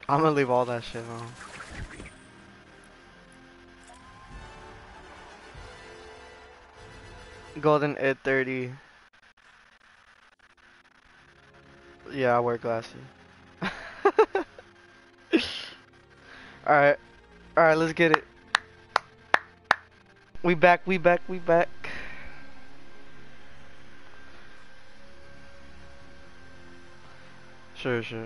I'm gonna leave all that shit on. Golden 830. Yeah, I wear glasses. Alright, alright, let's get it. We back, we back, we back. Sure, sure.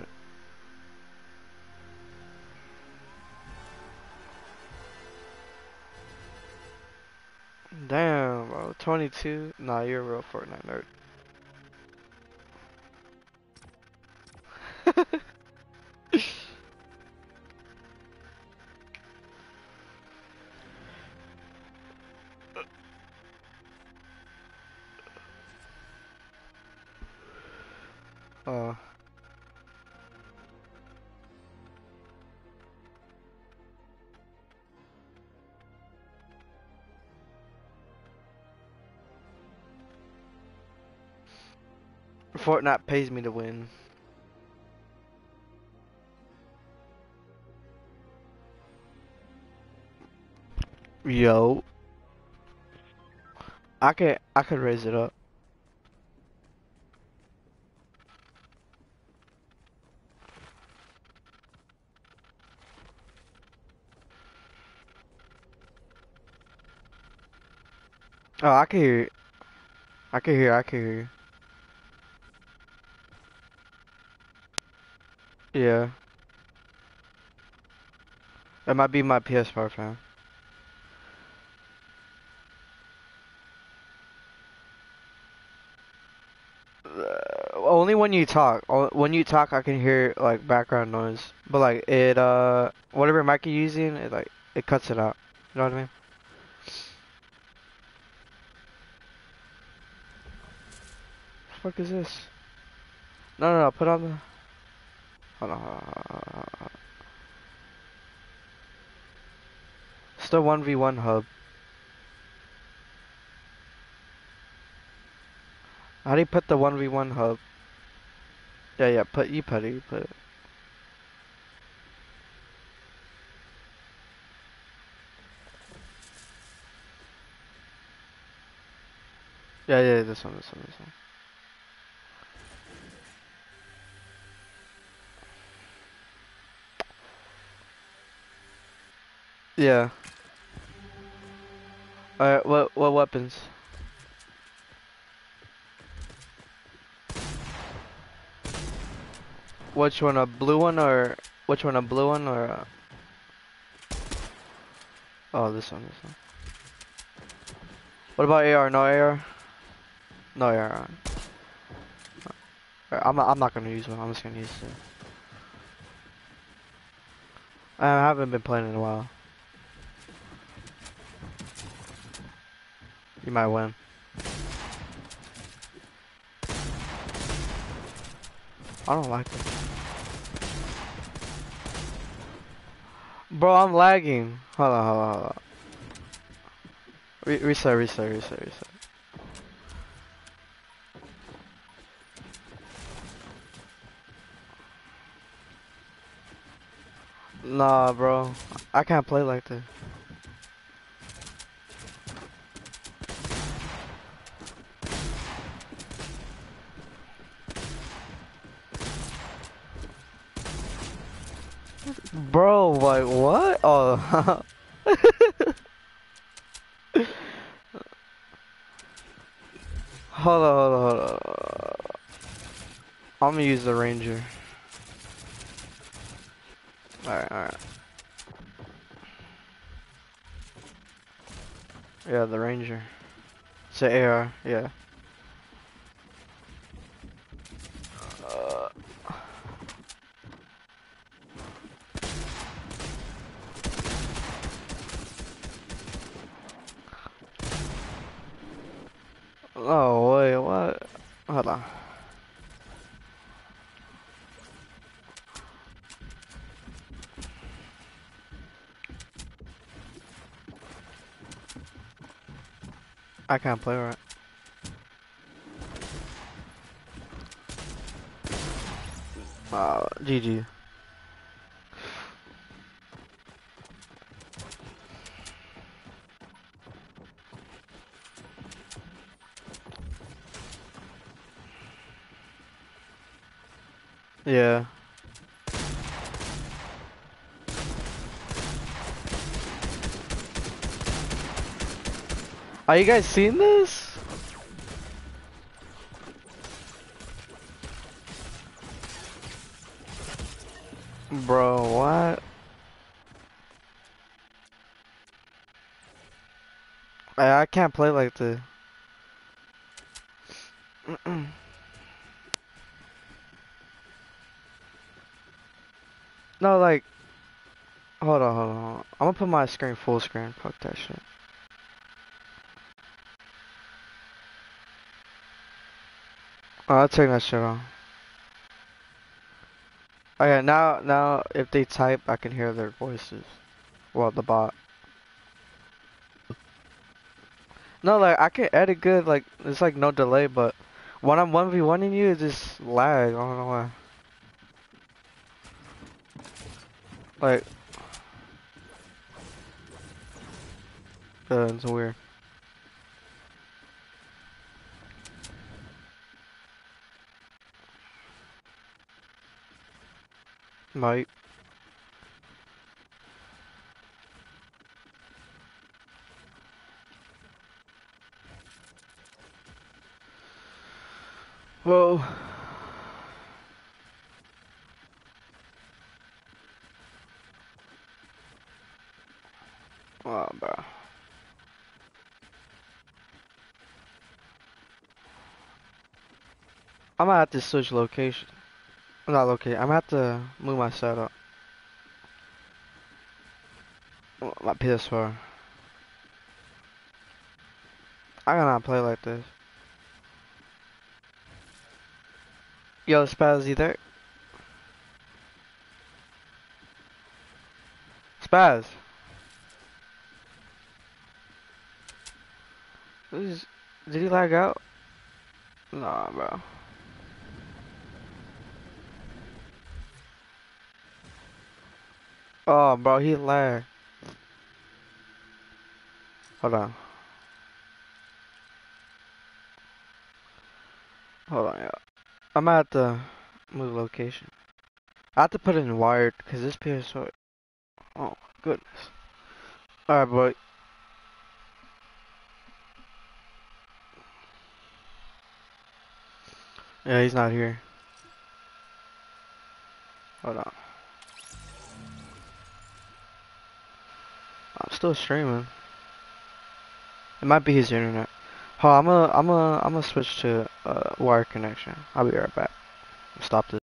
Damn, bro. 22? Nah, you're a real Fortnite nerd. uh, Fortnite pays me to win. Yo, I could raise it up. Oh, I can hear it. I can hear you. Yeah. It might be my PS4 fan. Only when you talk. When you talk, I can hear like background noise. But like it, whatever mic you're using, it cuts it out. You know what I mean? What the fuck is this? No, no, no. Put on the. Hold on. It's the 1v1 hub. How do you put the 1v1 hub? Yeah, yeah. You put it. You put it. Yeah, yeah. This one. This one. This one. Yeah. Alright. What weapons? Which one? A blue one or which one? A blue one or? Oh, this one. This one. What about AR? No AR? No AR. I'm not gonna use one. I'm just gonna use it. I haven't been playing in a while. You might win. I don't like it. Bro, I'm lagging. Hold on, hold on, hold on. Reset. Nah, bro. I can't play like this. Bro, like, what? Oh. Hold on. I'm gonna use the Ranger. Alright. Yeah, the Ranger. It's an AR, yeah. Uh, oh, wait, what? Hold on. I can't play right. GG. Yeah. Are you guys seeing this? Bro, what? I can't play like this. No, like, hold on. I'm gonna put my screen full screen. Fuck that shit. Oh, I'll turn that shit on. Okay, now, if they type, I can hear their voices. Well, the bot. No, like, I can edit good, like, it's like no delay, but when I'm 1v1ing you, it just lag. I don't know why. Like, it's weird. Might. Whoa. Oh, bro. I'm gonna have to switch location. Not location. I'm gonna have to move my setup. My PS4. I cannot play like this. Yo, Spaz, you there? Spaz. Did he lag out? Nah, bro. Oh, bro, he lagged. Hold on. Hold on, yeah. I'm gonna have to move location. I have to put it in wired, because this PS4... Oh, goodness. Alright, boy. Yeah, he's not here. Hold on. I'm still streaming. It might be his internet. Hold on, I'm gonna switch to wire connection. I'll be right back. Stop this.